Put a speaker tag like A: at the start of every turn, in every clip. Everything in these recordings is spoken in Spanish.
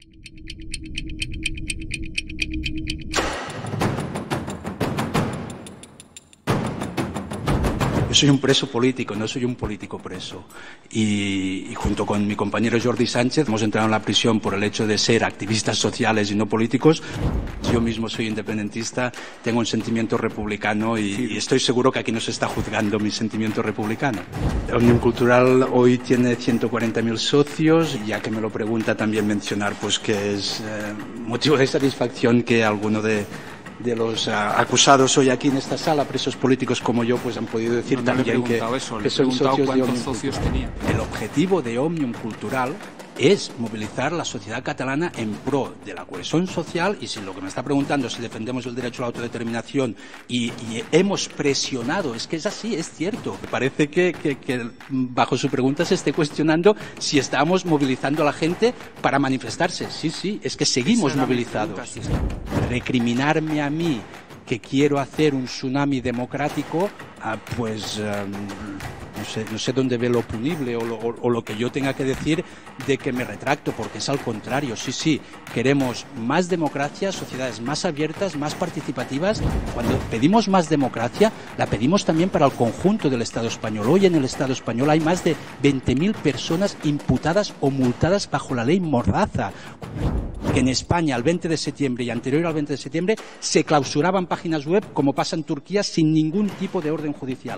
A: Yo soy un preso político, no soy un político preso. Y junto con mi compañero Jordi Sánchez hemos entrado en la prisión por el hecho de ser activistas sociales y no políticos. Yo mismo soy independentista, tengo un sentimiento republicano y estoy seguro que aquí no se está juzgando mi sentimiento republicano. Òmnium Cultural hoy tiene 140.000 socios, y ya que me lo pregunta también mencionar pues que es motivo de satisfacción que alguno de los acusados hoy aquí en esta sala, presos políticos como yo, pues han podido decir también que son socios de Òmnium Cultural. El objetivo de Òmnium Cultural es movilizar la sociedad catalana en pro de la cohesión social, y si lo que me está preguntando es si defendemos el derecho a la autodeterminación y hemos presionado, es que es así, es cierto. Parece que bajo su pregunta se esté cuestionando si estamos movilizando a la gente para manifestarse. Sí, es que seguimos movilizados. Recriminarme a mí que quiero hacer un tsunami democrático, pues no sé dónde ve lo punible o lo que yo tenga que decir de que me retracto, porque es al contrario. Sí, queremos más democracia, sociedades más abiertas, más participativas. Cuando pedimos más democracia, la pedimos también para el conjunto del Estado español. Hoy en el Estado español hay más de 20.000 personas imputadas o multadas bajo la ley Mordaza. En España, el 20 de septiembre y anterior al 20 de septiembre, se clausuraban páginas web, como pasa en Turquía, sin ningún tipo de orden judicial.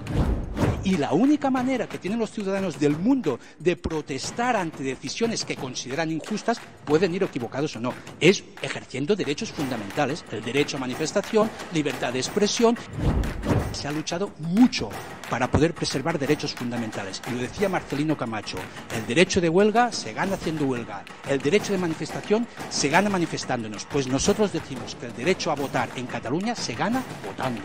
A: Y la única manera que tienen los ciudadanos del mundo de protestar ante decisiones que consideran injustas, pueden ir equivocados o no, es ejerciendo derechos fundamentales, el derecho a manifestación, libertad de expresión. Se ha luchado mucho para poder preservar derechos fundamentales. Y lo decía Marcelino Camacho, el derecho de huelga se gana haciendo huelga, el derecho de manifestación se gana manifestándonos. Pues nosotros decimos que el derecho a votar en Cataluña se gana votando.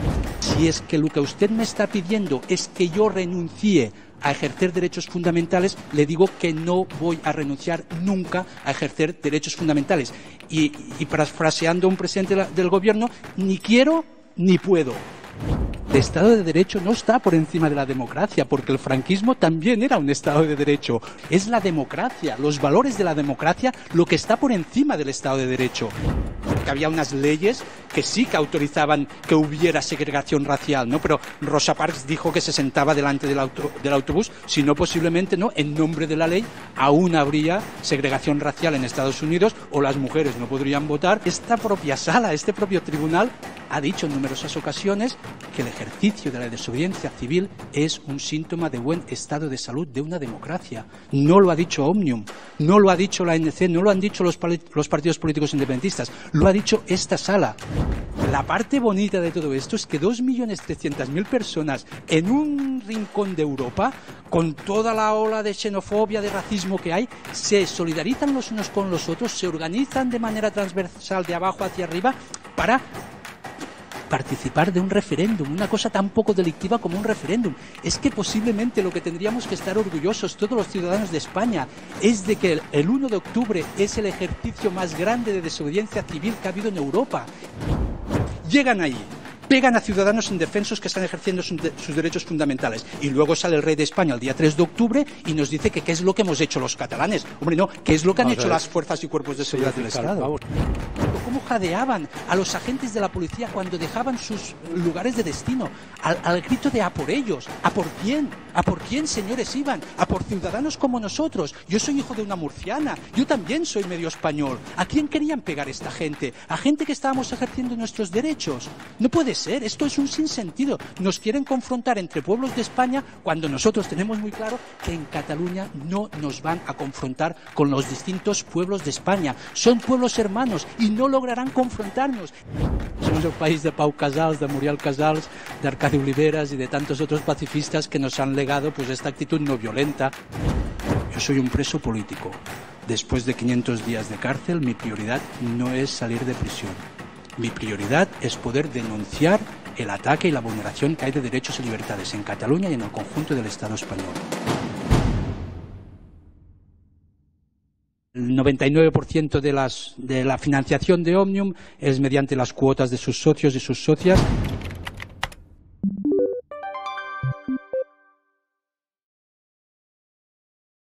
A: Si es que lo que usted me está pidiendo es que yo renuncie a ejercer derechos fundamentales, le digo que no voy a renunciar nunca a ejercer derechos fundamentales. Y parafraseando a un presidente del gobierno, ni quiero ni puedo. El Estado de Derecho no está por encima de la democracia, porque el franquismo también era un Estado de Derecho. Es la democracia, los valores de la democracia, lo que está por encima del Estado de Derecho. Que había unas leyes que sí que autorizaban que hubiera segregación racial, ¿no? Pero Rosa Parks dijo que se sentaba delante del autobús, si no posiblemente, ¿no? En nombre de la ley aún habría segregación racial en Estados Unidos, o las mujeres no podrían votar. Esta propia sala, este propio tribunal, ha dicho en numerosas ocasiones que el ejercicio de la desobediencia civil es un síntoma de buen estado de salud de una democracia. No lo ha dicho Òmnium, no lo ha dicho la ANC, no lo han dicho los partidos políticos independentistas, lo ha dicho esta sala. La parte bonita de todo esto es que 2.300.000 personas en un rincón de Europa, con toda la ola de xenofobia, de racismo que hay, se solidarizan los unos con los otros, se organizan de manera transversal de abajo hacia arriba para participar de un referéndum, una cosa tan poco delictiva como un referéndum. Es que posiblemente lo que tendríamos que estar orgullosos todos los ciudadanos de España es de que el 1 de octubre es el ejercicio más grande de desobediencia civil que ha habido en Europa. Llegan ahí, pegan a ciudadanos indefensos que están ejerciendo sus derechos fundamentales, y luego sale el rey de España el día 3 de octubre y nos dice que qué es lo que hemos hecho los catalanes. Hombre, no, ¿qué es lo que han hecho las fuerzas y cuerpos de seguridad del Estado? ¿Cómo jadeaban a los agentes de la policía cuando dejaban sus lugares de destino? Al grito de "a por ellos". ¿A por quién? ¿A por quién, señores, iban? A por ciudadanos como nosotros. Yo soy hijo de una murciana, yo también soy medio español. ¿A quién querían pegar esta gente? A gente que estábamos ejerciendo nuestros derechos. No puede ser, esto es un sinsentido. Nos quieren confrontar entre pueblos de España cuando nosotros tenemos muy claro que en Cataluña no nos van a confrontar con los distintos pueblos de España. Son pueblos hermanos y no lograrán confrontarnos. Somos el país de Pau Casals, de Muriel Casals, de Arcadi Oliveras y de tantos otros pacifistas que nos han legado pues esta actitud no violenta. Yo soy un preso político. Después de 500 días de cárcel, mi prioridad no es salir de prisión. Mi prioridad es poder denunciar el ataque y la vulneración que hay de derechos y libertades en Cataluña y en el conjunto del Estado español. El 99% de la financiación de Òmnium es mediante las cuotas de sus socios y sus socias.